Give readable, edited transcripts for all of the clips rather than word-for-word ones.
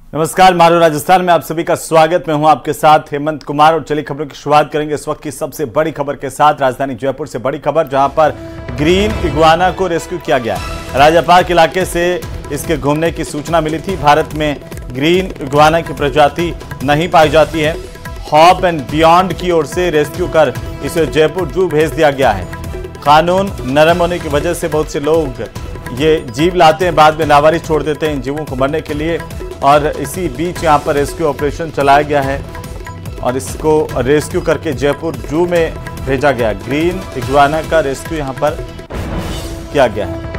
नमस्कार, मारू राजस्थान में आप सभी का स्वागत। मैं हूं आपके साथ हेमंत कुमार और चलिए खबरों की शुरुआत करेंगे इस वक्त की सबसे बड़ी खबर के साथ। राजधानी जयपुर से बड़ी खबर, जहां पर ग्रीन इग्वाना को रेस्क्यू किया गया। राजा पार्क इलाके से इसके घूमने की सूचना मिली थी। भारत में ग्रीन इग्वाना की प्रजाति नहीं पाई जाती है। हॉप एंड बियॉन्ड की ओर से रेस्क्यू कर इसे जयपुर जू भेज दिया गया है। कानून नरम होने की वजह से बहुत से लोग ये जीव लाते हैं, बाद में लावारिस छोड़ देते हैं इन जीवों को मरने के लिए, और इसी बीच यहाँ पर रेस्क्यू ऑपरेशन चलाया गया है और इसको रेस्क्यू करके जयपुर जू में भेजा गया। ग्रीन इग्वाना का रेस्क्यू यहाँ पर किया गया है।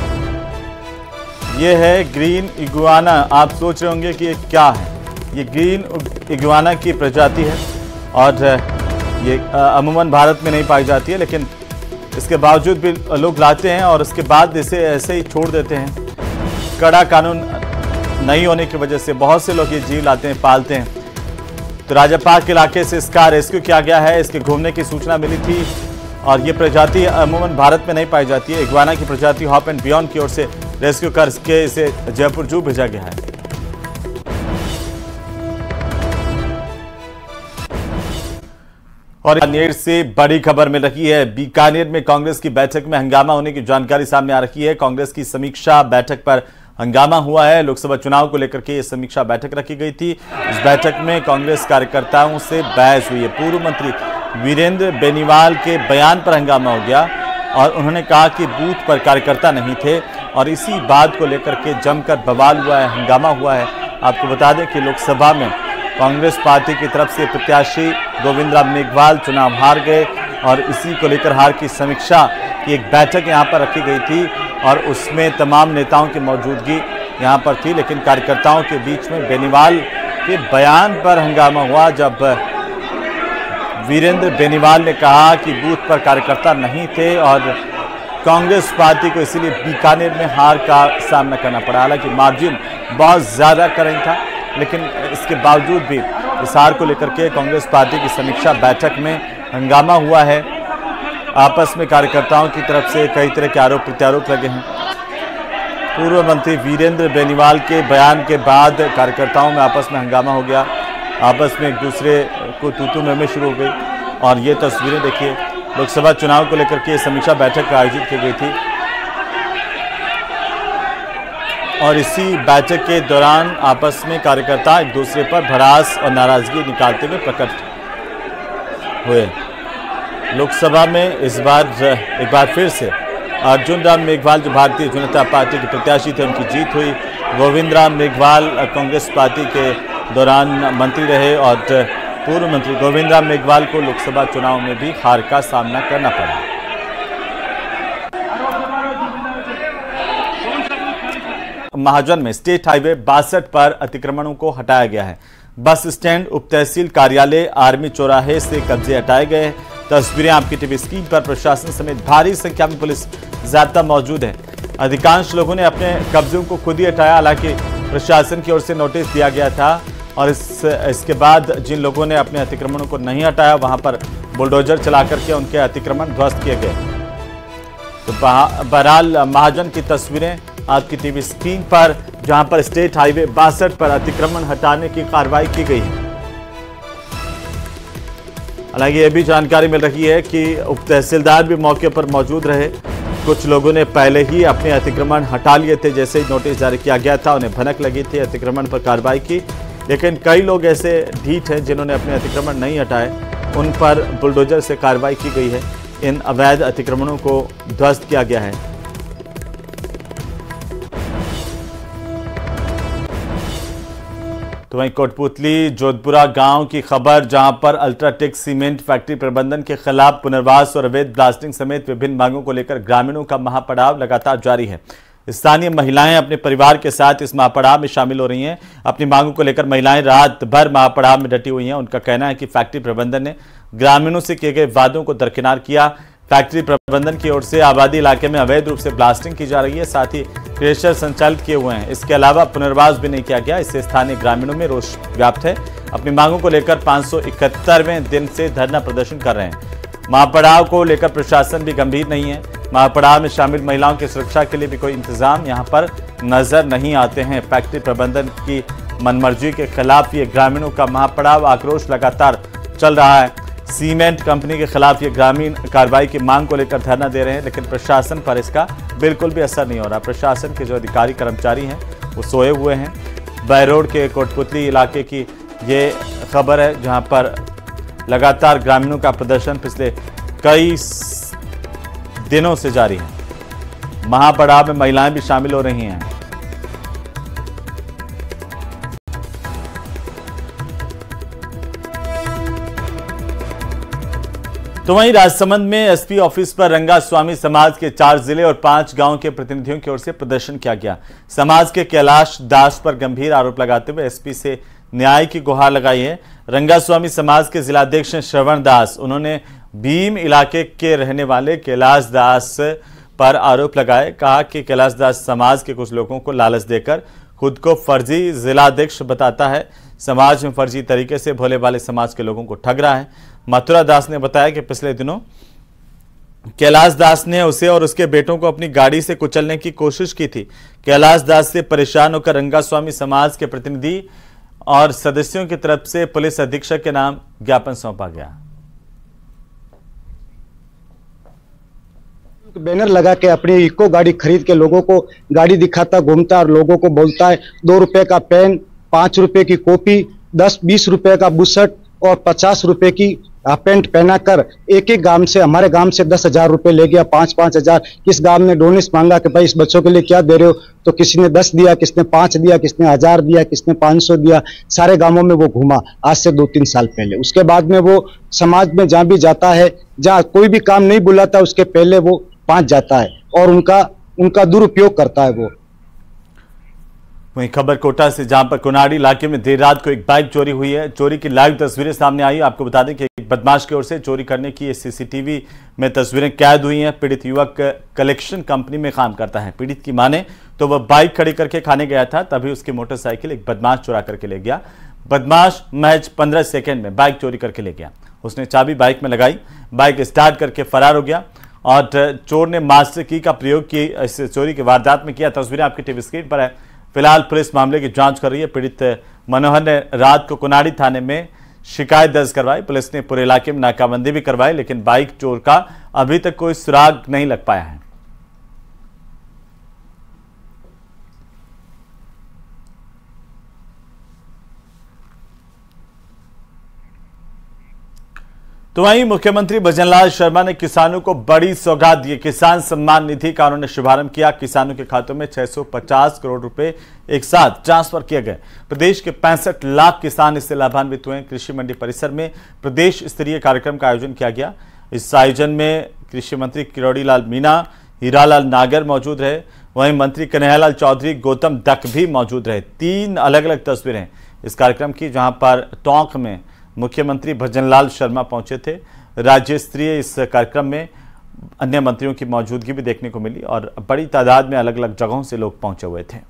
ये है ग्रीन इग्वाना। आप सोच रहे होंगे कि ये क्या है। ये ग्रीन इग्वाना की प्रजाति है और ये अमूमन भारत में नहीं पाई जाती है, लेकिन इसके बावजूद भी लोग लाते हैं और उसके बाद इसे ऐसे ही छोड़ देते हैं। कड़ा कानून नहीं होने की वजह से बहुत से लोग ये जीव लाते हैं, पालते हैं। तो राजा पार्क इलाके से इसका रेस्क्यू किया गया है। इसके घूमने की सूचना मिली थी और ये प्रजाति अमूमन भारत में नहीं पाई जाती है। इग्वाना की प्रजाति हॉप एंड बियॉन्ड की ओर से रेस्क्यू करके इसे जयपुर जू भेजा गया है। और बीकानेर से बड़ी खबर मिल रही है। बीकानेर में कांग्रेस की बैठक में हंगामा होने की जानकारी सामने आ रही है। कांग्रेस की समीक्षा बैठक पर हंगामा हुआ है। लोकसभा चुनाव को लेकर के ये समीक्षा बैठक रखी गई थी। इस बैठक में कांग्रेस कार्यकर्ताओं से बहस हुई है। पूर्व मंत्री वीरेंद्र बेनीवाल के बयान पर हंगामा हो गया और उन्होंने कहा कि बूथ पर कार्यकर्ता नहीं थे और इसी बात को लेकर के जमकर बवाल हुआ है, हंगामा हुआ है। आपको बता दें कि लोकसभा में कांग्रेस पार्टी की तरफ से प्रत्याशी गोविंदराम मेघवाल चुनाव हार गए और इसी को लेकर हार की समीक्षा की एक बैठक यहाँ पर रखी गई थी और उसमें तमाम नेताओं की मौजूदगी यहाँ पर थी, लेकिन कार्यकर्ताओं के बीच में बेनीवाल के बयान पर हंगामा हुआ। जब वीरेंद्र बेनीवाल ने कहा कि बूथ पर कार्यकर्ता नहीं थे और कांग्रेस पार्टी को इसीलिए बीकानेर में हार का सामना करना पड़ा। हालांकि मार्जिन बहुत ज़्यादा करीब था, लेकिन इसके बावजूद भी इस हार को लेकर के कांग्रेस पार्टी की समीक्षा बैठक में हंगामा हुआ है। आपस में कार्यकर्ताओं की तरफ से कई तरह के आरोप प्रत्यारोप लगे हैं। पूर्व मंत्री वीरेंद्र बेनीवाल के बयान के बाद कार्यकर्ताओं में आपस में हंगामा हो गया। आपस में एक दूसरे को तू-तू मैं शुरू हो गई और ये तस्वीरें देखिए। लोकसभा चुनाव को लेकर के समीक्षा बैठक आयोजित की गई थी और इसी बैठक के दौरान आपस में कार्यकर्ता एक दूसरे पर भड़ास और नाराजगी निकालते हुए प्रकट हुए। लोकसभा में इस बार एक बार फिर से अर्जुन राम मेघवाल जो भारतीय जनता पार्टी के प्रत्याशी थे, उनकी जीत हुई। गोविंद राम मेघवाल कांग्रेस पार्टी के दौरान मंत्री रहे और पूर्व मंत्री गोविंद राम मेघवाल को लोकसभा चुनाव में भी हार का सामना करना पड़ा। महाजन में स्टेट हाईवे 62 पर अतिक्रमणों को हटाया गया है। बस स्टैंड, उप तहसील कार्यालय, आर्मी चौराहे से कब्जे हटाए गए। तस्वीरें आपकी टीवी स्क्रीन पर। प्रशासन समेत भारी संख्या में पुलिस जाब्ता मौजूद है। अधिकांश लोगों ने अपने कब्जों को खुद ही हटाया। हालांकि प्रशासन की ओर से नोटिस दिया गया था और इसके बाद जिन लोगों ने अपने अतिक्रमणों को नहीं हटाया, वहां पर बुलडोजर चला करके उनके अतिक्रमण ध्वस्त किए गए। तो बहरहाल महाजन की तस्वीरें आपकी टीवी स्क्रीन पर, जहां पर स्टेट हाईवे 62 पर अतिक्रमण हटाने की कार्रवाई की गई है। हालांकि यह भी जानकारी मिल रही है कि उप तहसीलदार भी मौके पर मौजूद रहे। कुछ लोगों ने पहले ही अपने अतिक्रमण हटा लिए थे। जैसे ही नोटिस जारी किया गया था, उन्हें भनक लगी थी, अतिक्रमण पर कार्रवाई की, लेकिन कई लोग ऐसे ढीठ हैं जिन्होंने अपने अतिक्रमण नहीं हटाए। उन पर बुलडोजर से कार्रवाई की गई है। इन अवैध अतिक्रमणों को ध्वस्त किया गया है। तो वहीं कोटपुतली जोधपुरा गांव की खबर, जहां पर अल्ट्राटेक सीमेंट फैक्ट्री प्रबंधन के खिलाफ पुनर्वास और अवैध ब्लास्टिंग समेत विभिन्न मांगों को लेकर ग्रामीणों का महापड़ाव लगातार जारी है। स्थानीय महिलाएं अपने परिवार के साथ इस महापड़ाव में शामिल हो रही हैं। अपनी मांगों को लेकर महिलाएं रात भर महापड़ाव में डटी हुई हैं। उनका कहना है कि फैक्ट्री प्रबंधन ने ग्रामीणों से किए गए वादों को दरकिनार किया। फैक्ट्री प्रबंधन की ओर से आबादी इलाके में अवैध रूप से ब्लास्टिंग की जा रही है, साथ ही क्रेशर संचालित किए हुए हैं। इसके अलावा पुनर्वास भी नहीं किया गया। इससे स्थानीय ग्रामीणों में रोष व्याप्त है। अपनी मांगों को लेकर 571वें दिन से धरना प्रदर्शन कर रहे हैं। महापड़ाव को लेकर प्रशासन भी गंभीर नहीं है। महापड़ाव में शामिल महिलाओं की सुरक्षा के लिए भी कोई इंतजाम यहां पर नजर नहीं आते हैं। फैक्ट्री प्रबंधन की मनमर्जी के खिलाफ ये ग्रामीणों का महापड़ाव, आक्रोश लगातार चल रहा है। सीमेंट कंपनी के खिलाफ ये ग्रामीण कार्रवाई की मांग को लेकर धरना दे रहे हैं, लेकिन प्रशासन पर इसका बिल्कुल भी असर नहीं हो रहा। प्रशासन के जो अधिकारी कर्मचारी हैं वो सोए हुए हैं। बहरोड के कोटपुतली इलाके की ये खबर है, जहां पर लगातार ग्रामीणों का प्रदर्शन पिछले कई दिनों से जारी है। महापड़ाव में महिलाएं भी शामिल हो रही हैं। तो वहीं राजसमंद में एसपी ऑफिस पर रंगास्वामी समाज के 4 जिले और 5 गांव के प्रतिनिधियों की ओर से प्रदर्शन किया गया। समाज के कैलाश दास पर गंभीर आरोप लगाते हुए एसपी से न्याय की गुहार लगाई है। रंगास्वामी समाज के जिलाध्यक्ष श्रवण दास, उन्होंने भीम इलाके के रहने वाले कैलाश दास पर आरोप लगाए। कहा कि कैलाश दास समाज के कुछ लोगों को लालच देकर खुद को फर्जी जिलाध्यक्ष बताता है। समाज में फर्जी तरीके से भोले भाले समाज के लोगों को ठग रहा है। मथुरा दास ने बताया कि पिछले दिनों कैलाश दास ने उसे और उसके बेटों को अपनी गाड़ी से कुचलने की कोशिश की थी। कैलाश दास से परेशान होकर रंगास्वामी समाज के प्रतिनिधि और सदस्यों की तरफ से पुलिस अधीक्षक के नाम ज्ञापन सौंपा गया। बैनर लगा के अपनी इको गाड़ी खरीद के लोगों को गाड़ी दिखाता घूमता और लोगों को बोलता है 2 रुपए का पेन, 5 रुपए की कॉपी, 10-20 रुपए का बुशर्ट और 50 रुपए की पेंट पहनाकर एक गांव से, हमारे गांव से 10,000 रुपए ले गया, 5-5 हजार। किस गांव ने डोनेस मांगा कि भाई इस बच्चों के लिए क्या दे रहे हो, तो किसी ने 10 दिया, किसने 5 दिया, किसने 1000 दिया, किसने 500 दिया। सारे गांवों में वो घूमा आज से 2-3 साल पहले। उसके बाद में वो समाज में जहां भी जाता है, जहां कोई भी काम नहीं बुलाता उसके पहले वो पहुंच जाता है और उनका दुरुपयोग करता है वो। वहीं खबर कोटा से, जहां पर कुनाड़ी इलाके में देर रात को एक बाइक चोरी हुई है। चोरी की लाइव तस्वीरें सामने आई। आपको बता दें कि एक बदमाश की ओर से चोरी करने की सीसीटीवी में तस्वीरें कैद हुई हैं। पीड़ित युवक कलेक्शन कंपनी में काम करता है। पीड़ित की माने तो वह बाइक खड़ी करके खाने गया था, तभी उसकी मोटरसाइकिल एक बदमाश चुरा करके ले गया। बदमाश महज 15 सेकेंड में बाइक चोरी करके ले गया। उसने चाबी बाइक में लगाई, बाइक स्टार्ट करके फरार हो गया और चोर ने मास्टर की का प्रयोग की इस चोरी की वारदात में किया। तस्वीरें आपकी टीवी स्क्रीन पर है। फिलहाल पुलिस मामले की जांच कर रही है। पीड़ित मनोहर ने रात को कुनाड़ी थाने में शिकायत दर्ज करवाई। पुलिस ने पूरे इलाके में नाकाबंदी भी करवाई, लेकिन बाइक चोर का अभी तक कोई सुराग नहीं लग पाया है। तो वहीं मुख्यमंत्री भजनलाल शर्मा ने किसानों को बड़ी सौगात दी। किसान सम्मान निधि का उन्होंने शुभारंभ किया। किसानों के खातों में 650 करोड़ रुपए एक साथ ट्रांसफर किए गए। प्रदेश के 65 लाख किसान इससे लाभान्वित हुए। कृषि मंडी परिसर में प्रदेश स्तरीय कार्यक्रम का आयोजन किया गया। इस आयोजन में कृषि मंत्री किरोड़ी लाल मीणा, हीरालाल नागर मौजूद रहे। वहीं मंत्री कन्हैयालाल चौधरी, गौतम दत्त भी मौजूद रहे। 3 अलग अलग तस्वीरें इस कार्यक्रम की, जहां पर टोंक में मुख्यमंत्री भजनलाल शर्मा पहुंचे थे। राज्य स्तरीय इस कार्यक्रम में अन्य मंत्रियों की मौजूदगी भी देखने को मिली और बड़ी तादाद में अलग अलग जगहों से लोग पहुंचे हुए थे।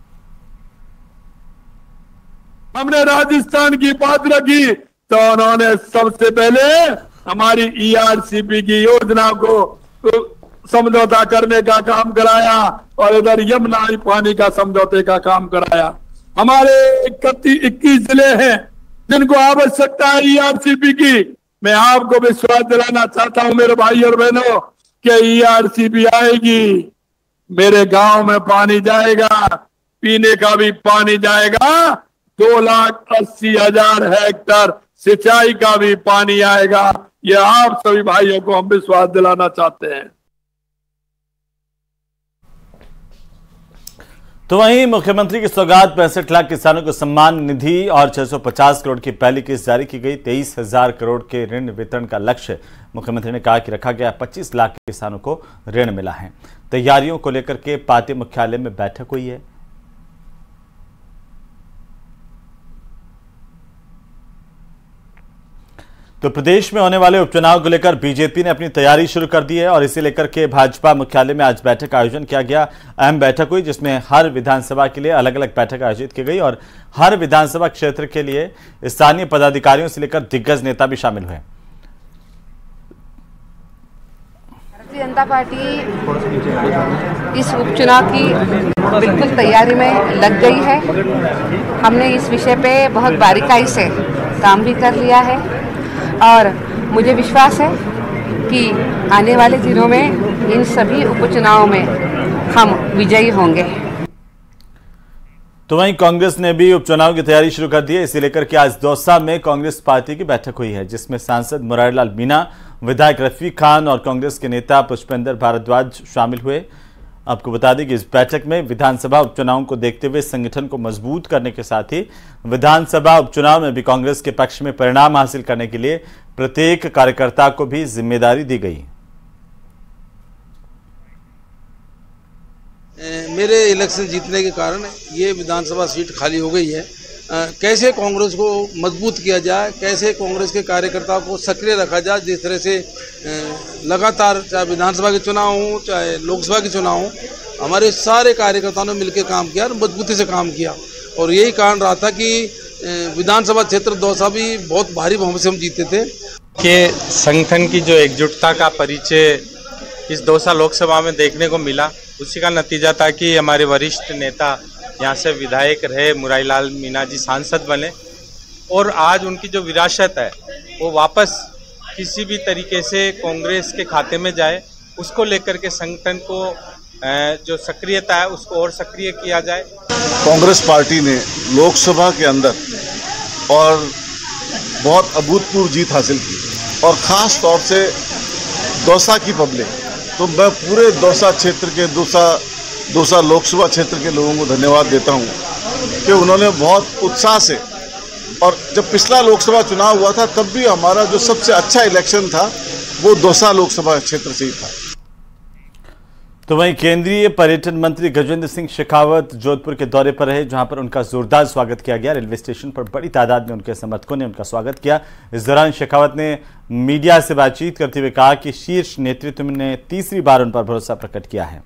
हमने राजस्थान की बात रखी तो उन्होंने सबसे पहले हमारी ERCP की योजना को समझौता करने का काम कराया और इधर यमुना पानी का समझौते का काम कराया। हमारे 21 जिले हैं जिनको आवश्यकता है ERCP की। मैं आपको विश्वास दिलाना चाहता हूं मेरे भाई और बहनों कि ERCP आएगी, मेरे गांव में पानी जाएगा, पीने का भी पानी जाएगा, 2,80,000 हेक्टेयर सिंचाई का भी पानी आएगा। ये आप सभी भाइयों को हम विश्वास दिलाना चाहते हैं। तो वहीं मुख्यमंत्री की सौगात 65 लाख किसानों को सम्मान निधि और 650 करोड़ की पहली किस्त जारी की गई। 23,000 करोड़ के ऋण वितरण का लक्ष्य मुख्यमंत्री ने कहा कि रखा गया। 25 लाख किसानों को ऋण मिला है। तैयारियों को लेकर के पार्टी मुख्यालय में बैठक हुई है। तो प्रदेश में होने वाले उपचुनाव को लेकर बीजेपी ने अपनी तैयारी शुरू कर दी है और इसे लेकर के भाजपा मुख्यालय में आज बैठक का आयोजन किया गया। अहम बैठक हुई जिसमें हर विधानसभा के लिए अलग अलग बैठक आयोजित की गई और हर विधानसभा क्षेत्र के लिए स्थानीय पदाधिकारियों से लेकर दिग्गज नेता भी शामिल हुए। भारतीय जनता पार्टी इस उपचुनाव की बिल्कुल तैयारी में लग गई है। हमने इस विषय पे बहुत बारीकाई से काम भी कर लिया है और मुझे विश्वास है कि आने वाले दिनों में इन सभी उपचुनावों में हम विजयी होंगे। तो वहीं कांग्रेस ने भी उपचुनाव की तैयारी शुरू कर दी है। इसे लेकर के आज दौसा में कांग्रेस पार्टी की बैठक हुई है, जिसमें सांसद मुरारीलाल मीणा, विधायक रफीक खान और कांग्रेस के नेता पुष्पेंद्र भारद्वाज शामिल हुए। आपको बता दें कि इस बैठक में विधानसभा उपचुनाव को देखते हुए संगठन को मजबूत करने के साथ ही विधानसभा उपचुनाव में भी कांग्रेस के पक्ष में परिणाम हासिल करने के लिए प्रत्येक कार्यकर्ता को भी जिम्मेदारी दी गई। मेरे इलेक्शन जीतने के कारण ये विधानसभा सीट खाली हो गई है। कैसे कांग्रेस को मजबूत किया जाए, कैसे कांग्रेस के कार्यकर्ताओं को सक्रिय रखा जाए, जिस तरह से लगातार चाहे विधानसभा के चुनाव हो चाहे लोकसभा के चुनाव हो, हमारे सारे कार्यकर्ताओं ने मिलकर काम किया और मजबूती से काम किया। और यही कारण रहा था कि विधानसभा क्षेत्र दौसा भी बहुत भारी बहुमत से हम जीते थे। कि संगठन की जो एकजुटता का परिचय इस दौसा लोकसभा में देखने को मिला, उसी का नतीजा था कि हमारे वरिष्ठ नेता यहाँ से विधायक रहे, मुरारीलाल मीणा जी सांसद बने और आज उनकी जो विरासत है वो वापस किसी भी तरीके से कांग्रेस के खाते में जाए, उसको लेकर के संगठन को जो सक्रियता है उसको और सक्रिय किया जाए। कांग्रेस पार्टी ने लोकसभा के अंदर और बहुत अभूतपूर्व जीत हासिल की और ख़ास तौर से दौसा की पब्लिक, तो मैं पूरे दौसा क्षेत्र के दौसा लोकसभा क्षेत्र के लोगों को धन्यवाद देता हूं कि उन्होंने बहुत उत्साह से, और जब पिछला लोकसभा चुनाव हुआ था तब भी हमारा जो सबसे अच्छा इलेक्शन था वो दौसा लोकसभा क्षेत्र से ही था। तो वहीं केंद्रीय पर्यटन मंत्री गजेंद्र सिंह शेखावत जोधपुर के दौरे पर रहे, जहां पर उनका जोरदार स्वागत किया गया। रेलवे स्टेशन पर बड़ी तादाद में उनके समर्थकों ने उनका स्वागत किया। इस दौरान शेखावत ने मीडिया से बातचीत करते हुए कहा कि शीर्ष नेतृत्व ने तीसरी बार उन पर भरोसा प्रकट किया है।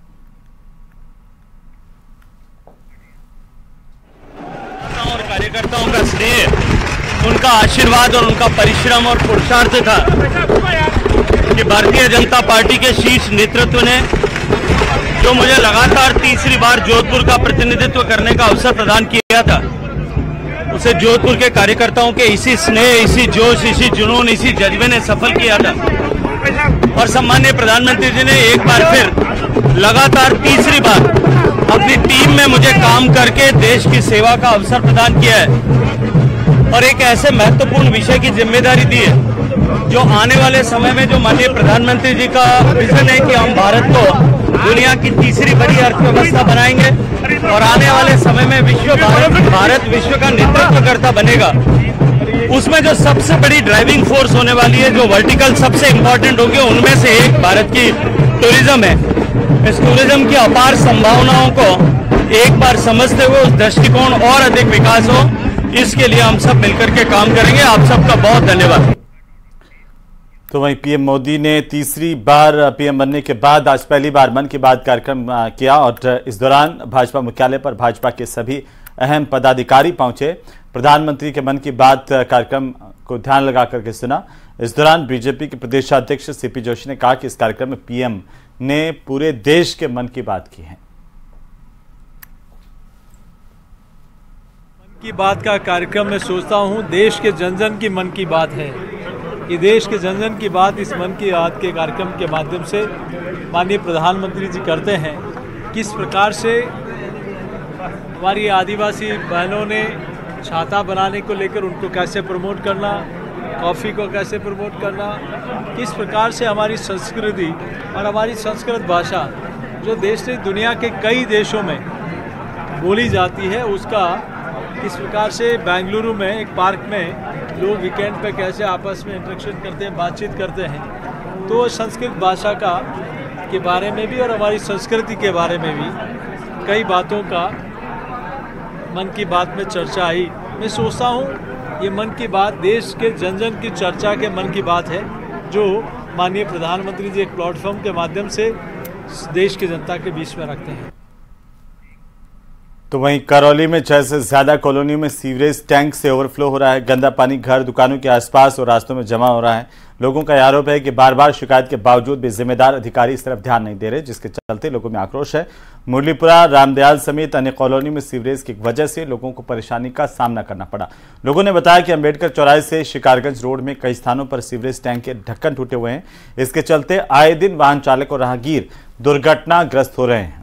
और कार्यकर्ताओं का स्नेह, उनका आशीर्वाद और उनका परिश्रम और पुरुषार्थ था कि भारतीय जनता पार्टी के शीर्ष नेतृत्व ने जो मुझे लगातार तीसरी बार जोधपुर का प्रतिनिधित्व करने का अवसर प्रदान किया था, उसे जोधपुर के कार्यकर्ताओं के इसी स्नेह, इसी जोश, इसी जुनून, इसी जज्बे ने सफल किया था। और सम्माननीय प्रधानमंत्री जी ने एक बार फिर लगातार तीसरी बार अपनी टीम में मुझे काम करके देश की सेवा का अवसर प्रदान किया है और एक ऐसे महत्वपूर्ण विषय की जिम्मेदारी दी है जो आने वाले समय में, जो माननीय प्रधानमंत्री जी का विजन है कि हम भारत को दुनिया की तीसरी बड़ी अर्थव्यवस्था बनाएंगे और आने वाले समय में भारत विश्व का नेतृत्वकर्ता बनेगा। उसमें जो सबसे बड़ी ड्राइविंग फोर्स होने वाली है, जो वर्टिकल सबसे इम्पोर्टेंट होंगे, उनमें से एक भारत की टूरिज्म है। इस टूरिज्म की अपार संभावनाओं को एक बार समझते हुए उस दृष्टिकोण और अधिक विकास हो, इसके लिए हम सब मिलकर के काम करेंगे। आप सबका बहुत धन्यवाद। तो वहीं पीएम मोदी ने तीसरी बार पीएम बनने के बाद आज पहली बार मन की बात कार्यक्रम किया और इस दौरान भाजपा मुख्यालय पर भाजपा के सभी अहम पदाधिकारी पहुंचे। प्रधानमंत्री के मन की बात कार्यक्रम को ध्यान लगा करके सुना। इस दौरान बीजेपी के प्रदेशाध्यक्ष सीपी जोशी ने कहा कि इस कार्यक्रम में पीएम ने पूरे देश के मन की बात की है। मन की बात का कार्यक्रम मैं सोचता हूं देश के जन जन की मन की बात है। ये देश के जन जन की बात इस मन की बात के कार्यक्रम के माध्यम से माननीय प्रधानमंत्री जी करते हैं। किस प्रकार से हमारी आदिवासी बहनों ने छाता बनाने को लेकर उनको कैसे प्रमोट करना, कॉफ़ी को कैसे प्रमोट करना, किस प्रकार से हमारी संस्कृति और हमारी संस्कृत भाषा जो देश से दुनिया के कई देशों में बोली जाती है, उसका किस प्रकार से बेंगलुरु में एक पार्क में लोग वीकेंड पे कैसे आपस में इंटरेक्शन करते हैं, बातचीत करते हैं। तो संस्कृत भाषा का के बारे में भी और हमारी संस्कृति के बारे में भी कई बातों का मन की बात में चर्चा आई। मैं सोचता हूँ ये मन की बात देश के जन जन की चर्चा के मन की बात है, जो माननीय प्रधानमंत्री जी एक प्लेटफॉर्म के माध्यम से देश की जनता के बीच में रखते हैं। तो वहीं करौली में 6 से ज्यादा कॉलोनियों में सीवरेज टैंक से ओवरफ्लो हो रहा है। गंदा पानी घर, दुकानों के आसपास और रास्तों में जमा हो रहा है। लोगों का आरोप है कि बार बार शिकायत के बावजूद भी जिम्मेदार अधिकारी इस तरफ ध्यान नहीं दे रहे, जिसके चलते लोगों में आक्रोश है। मुरलीपुरा, रामदयाल समेत अन्य कॉलोनी में सीवरेज की वजह से लोगों को परेशानी का सामना करना पड़ा। लोगों ने बताया कि अंबेडकर चौराहे से शिकारगंज रोड में कई स्थानों पर सीवरेज टैंक के ढक्कन टूटे हुए हैं। इसके चलते आए दिन वाहन चालक और राहगीर दुर्घटनाग्रस्त हो रहे हैं।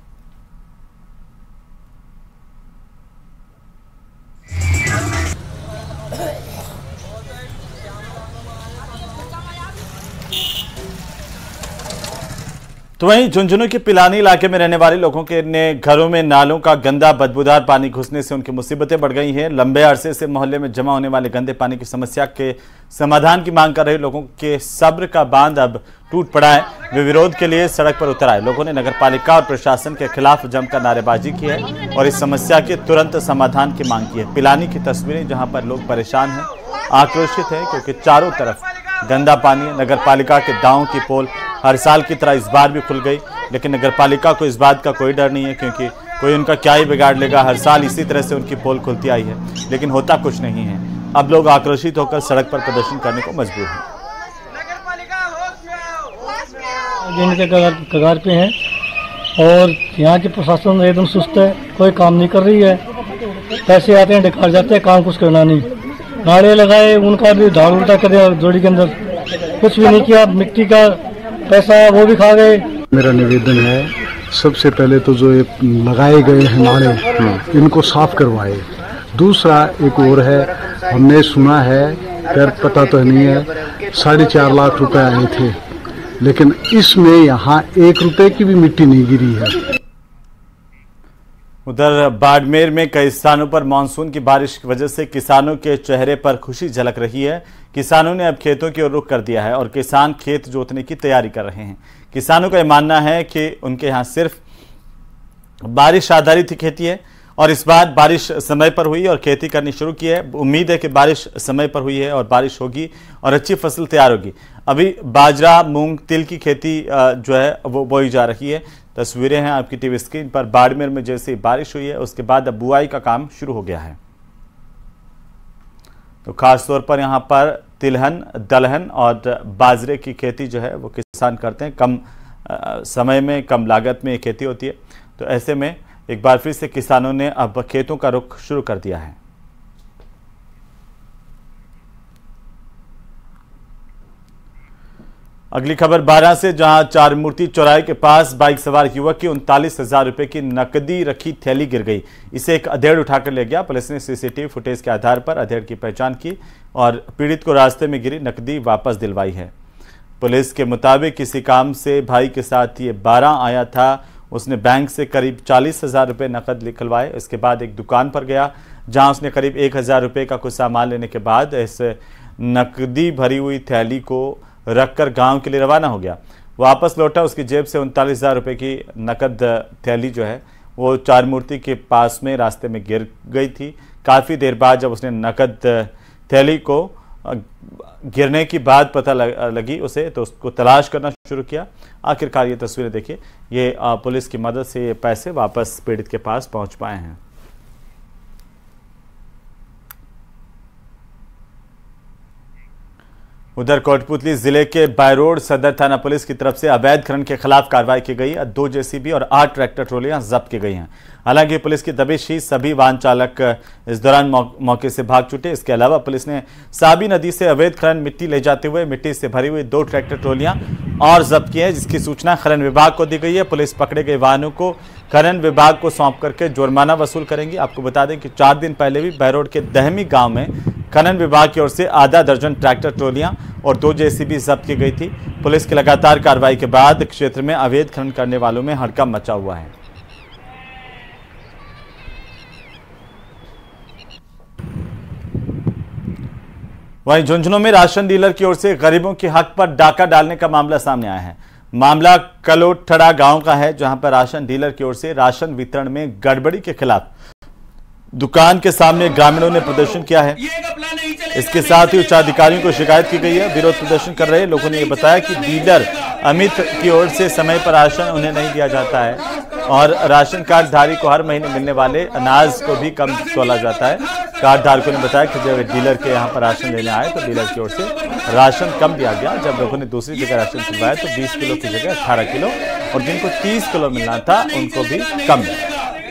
तो वहीं झुंझुनू के पिलानी इलाके में रहने वाले लोगों के ने घरों में नालों का गंदा बदबूदार पानी घुसने से उनकी मुसीबतें बढ़ गई हैं। लंबे अरसे से मोहल्ले में जमा होने वाले गंदे पानी की समस्या के समाधान की मांग कर रहे लोगों के सब्र का बांध अब टूट पड़ा है। वे विरोध के लिए सड़क पर उतर आए। लोगों ने नगरपालिका और प्रशासन के खिलाफ जमकर नारेबाजी की है और इस समस्या के तुरंत समाधान की मांग की है। पिलानी की तस्वीरें जहां पर लोग परेशान हैं, आक्रोशित हैं, क्योंकि चारों तरफ गंदा पानी है। नगरपालिका के दावों की पोल हर साल की तरह इस बार भी खुल गई, लेकिन नगरपालिका को इस बात का कोई डर नहीं है, क्योंकि कोई उनका क्या ही बिगाड़ लेगा। हर साल इसी तरह से उनकी पोल खुलती आई है, लेकिन होता कुछ नहीं है। अब लोग आक्रोशित होकर सड़क पर प्रदर्शन करने को मजबूर हैं। के कगार पे हैं और यहाँ की प्रशासन एकदम सुस्त है, कोई काम नहीं कर रही है। पैसे आते हैं, ढकार जाते हैं, काम कुछ करना नहीं। नाले लगाए, उनका भी ढाल उल्टा करे जोड़ी के अंदर, कुछ भी नहीं किया। मिट्टी का पैसा है वो भी खा गए। मेरा निवेदन है, सबसे पहले तो जो ये लगाए गए हैं नाले, इनको साफ करवाए। दूसरा एक और है, हमने सुना है, खैर पता तो नहीं है, 4.5 लाख रुपए आए थे, लेकिन इसमें यहाँ 1 रुपए की भी मिट्टी नहीं गिरी है। उधर बाड़मेर में कई स्थानों पर मानसून की बारिश की वजह से किसानों के चेहरे पर खुशी झलक रही है। किसानों ने अब खेतों की ओर रुख कर दिया है और किसान खेत जोतने की तैयारी कर रहे हैं। किसानों का यह मानना है कि उनके यहाँ सिर्फ बारिश आधारित खेती है और इस बार बारिश समय पर हुई और खेती करनी शुरू की है। उम्मीद है कि बारिश समय पर हुई है और बारिश होगी और अच्छी फसल तैयार होगी। अभी बाजरा, मूंग, तिल की खेती जो है वो बोई जा रही है। तस्वीरें हैं आपकी टीवी स्क्रीन पर। बाड़मेर में जैसे बारिश हुई है उसके बाद अब बुआई का काम शुरू हो गया है। तो खास तौर पर यहाँ पर तिलहन, दलहन और बाजरे की खेती जो है वो किसान करते हैं। कम समय में, कम लागत में ये खेती होती है। तो ऐसे में एक बार फिर से किसानों ने अब खेतों का रुख शुरू कर दिया है। अगली खबर 12 से, जहां चार मूर्ति चौराहे के पास बाइक सवार युवक की 39,000 रुपए की नकदी रखी थैली गिर गई। इसे एक अधेड़ उठाकर ले गया। पुलिस ने सीसीटीवी फुटेज के आधार पर अधेड़ की पहचान की और पीड़ित को रास्ते में गिरी नकदी वापस दिलवाई है। पुलिस के मुताबिक किसी काम से भाई के साथ ये 12 आया था। उसने बैंक से करीब 40,000 रुपये नकद निकलवाए। इसके बाद एक दुकान पर गया, जहां उसने करीब 1,000 रुपये का कुछ सामान लेने के बाद इस नकदी भरी हुई थैली को रखकर गांव के लिए रवाना हो गया। वापस लौटा, उसकी जेब से 39,000 रुपये की नकद थैली जो है वो चार मूर्ति के पास में रास्ते में गिर गई थी। काफ़ी देर बाद जब उसने नकद थैली को गिरने की बात पता लगी उसे, तो उसको तलाश करना शुरू किया। आखिरकार ये तस्वीरें देखिए, ये पुलिस की मदद से ये पैसे वापस पीड़ित के पास पहुंच पाए हैं। उधर कोटपुतली जिले के बायरोड सदर थाना पुलिस की तरफ से अवैध खनन के खिलाफ कार्रवाई की गई। 2 जेसीबी और 8 ट्रैक्टर ट्रॉलियां जब्त की गई हैं। हालांकि पुलिस की दबिश ही सभी वाहन चालक इस दौरान मौके से भाग छूटे। इसके अलावा पुलिस ने साबी नदी से अवैध खनन मिट्टी ले जाते हुए मिट्टी से भरी हुई 2 ट्रैक्टर ट्रॉलियां और जब्त की है, जिसकी सूचना खनन विभाग को दी गई है। पुलिस पकड़े गए वाहनों को खनन विभाग को सौंप करके जुर्माना वसूल करेंगी। आपको बता दें कि 4 दिन पहले भी बायरोड के दहमी गांव में खनन विभाग की ओर से आधा दर्जन ट्रैक्टर ट्रॉलियां और 2 जेसीबी जब्त की गई थी। पुलिस की लगातार कार्रवाई के बाद क्षेत्र में अवैध खनन करने वालों में हड़कंप मचा हुआ है। वहीं झुंझुनू में राशन डीलर की ओर से गरीबों के हक पर डाका डालने का मामला सामने आया है। मामला कलोठड़ा गांव का है, जहां पर राशन डीलर की ओर से राशन वितरण में गड़बड़ी के खिलाफ दुकान के सामने ग्रामीणों ने प्रदर्शन किया है। इसके साथ ही उच्चाधिकारियों को शिकायत की गई है। विरोध प्रदर्शन कर रहे लोगों ने यह बताया कि डीलर अमित की ओर से समय पर राशन उन्हें नहीं दिया जाता है और राशन कार्ड धारी को हर महीने मिलने वाले अनाज को भी कम तोला जाता है। कार्ड धारकों ने बताया कि जब डीलर के यहाँ पर राशन लेने आए तो डीलर की ओर से राशन कम दिया गया। जब लोगों ने दूसरी जगह राशन चलवाया तो 20 किलो की जगह 18 किलो और जिनको 30 किलो मिलना था उनको भी कम मिला।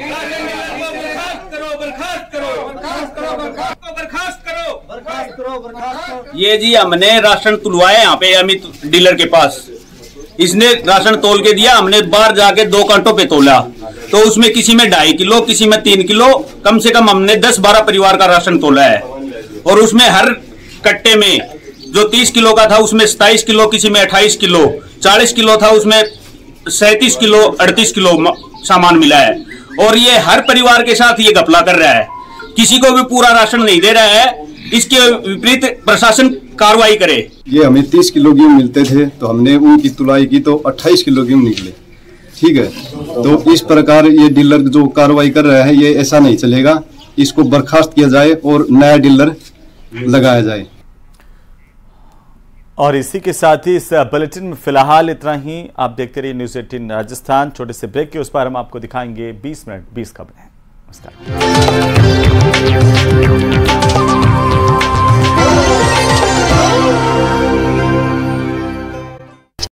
ये जी हमने राशन तुलवाया यहाँ पे अमित डीलर के पास, इसने राशन तोल के दिया, हमने बाहर जाके 2 कांटों पे तोला तो उसमें किसी में 2.5 किलो किसी में 3 किलो, कम से कम हमने 10-12 परिवार का राशन तोला है। और उसमें हर कट्टे में जो 30 किलो का था उसमें 27 किलो, किसी में 28 किलो, 40 किलो था उसमें 37 किलो 38 किलो सामान मिला है। और ये हर परिवार के साथ ये घपला कर रहा है, किसी को भी पूरा राशन नहीं दे रहा है। इसके विपरीत प्रशासन कार्रवाई करे। ये हमें 30 किलो गेहूं मिलते थे तो हमने उनकी तुलाई की तो 28 किलो गेहूं निकले। ठीक है, तो इस प्रकार ये डीलर जो कार्रवाई कर रहा है ये ऐसा नहीं चलेगा, इसको बर्खास्त किया जाए और नया डीलर लगाया जाए। और इसी के साथ ही इस बुलेटिन में फिलहाल इतना ही। आप देखते रहिए न्यूज़ 18 राजस्थान। छोटे से ब्रेक के उस पर हम आपको दिखाएंगे 20 मिनट 20 खबरें। नमस्कार।